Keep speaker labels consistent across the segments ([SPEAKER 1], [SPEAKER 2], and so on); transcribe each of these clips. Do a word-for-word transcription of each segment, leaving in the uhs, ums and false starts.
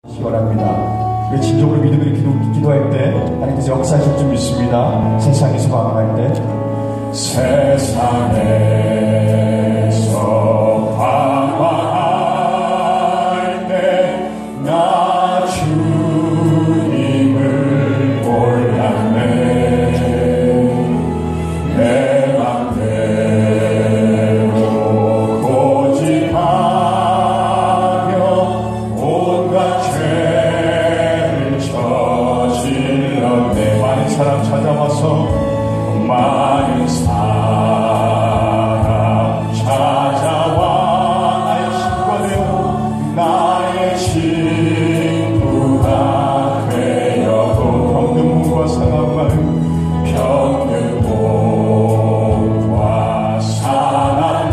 [SPEAKER 1] 원합니다. 우리 진정으로 믿음으로 기도, 기도할 때 하나님께서 역사하실 줄 믿습니다. 세상에서 방황할 때 세상에서 방황할 때 나 주님을 몰랐네. 내 맘대로 고집하며 온갖 죄를 저질렀네. 많은 사람 찾아와서 많은 사람 찾아와 나의 친구가 되어 나의 친구가 되어도 병든 몸과 상한 마음 병든 몸과 상한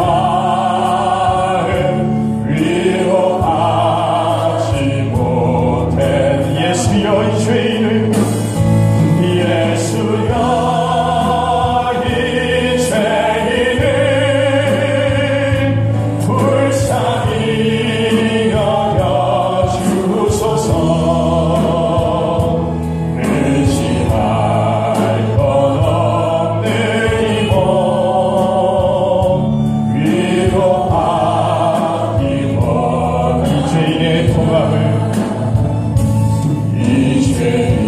[SPEAKER 1] 마음 위로하지 못해 예수여 이 죄인을 예수여 이 죄